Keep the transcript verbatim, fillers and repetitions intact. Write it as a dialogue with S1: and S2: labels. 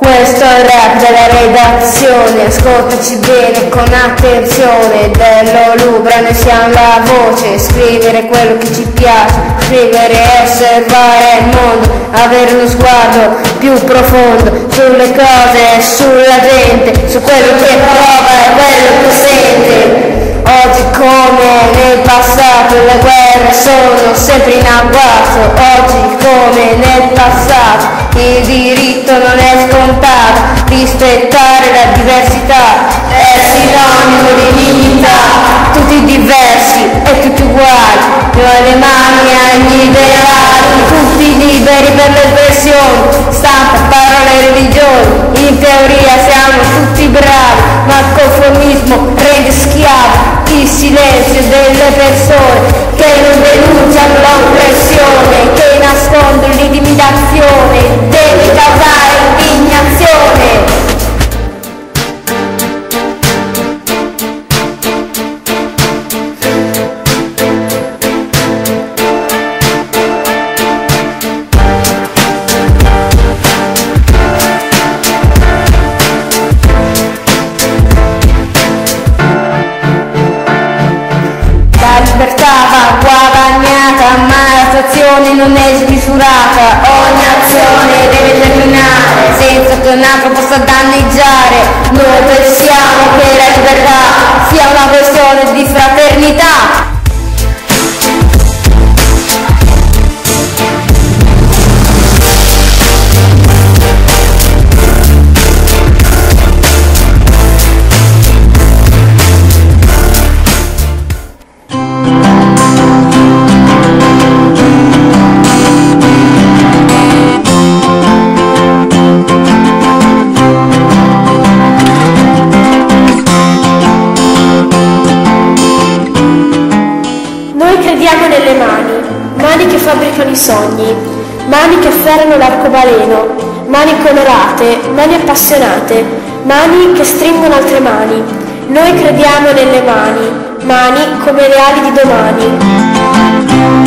S1: Questo è il rap della redazione, ascoltaci bene con attenzione. Dell'Olubra noi siamo la voce, scrivere quello che ci piace, scrivere e osservare il mondo, avere uno sguardo più profondo sulle cose, sulla gente, su quello che prova e quello che sente. Oggi come nel passato le guerre sono sempre in agguato, oggi come nel passato il diritto non è scontato, rispettare la diversità è sinonimo di dignità, tutti diversi e tutti uguali, noi le mani agli ideali, tutti liberi per l'espressione, stampa, parole e religioni, in teoria siamo tutti bravi, ma il conformismo rende schiavi il silenzio delle persone che non denunciano l'oppressione, che nascondono l'intimidazione, deve causare indignazione. Va guadagnata, ma la situazione non è smisurata, ogni azione deve terminare senza che un altro possa danneggiare. Noi pensiamo che la libertà sia una questione di fraternità.
S2: Nelle mani, mani che fabbricano i sogni, mani che afferrano l'arcobaleno, mani colorate, mani appassionate, mani che stringono altre mani. Noi crediamo nelle mani, mani come le ali di domani.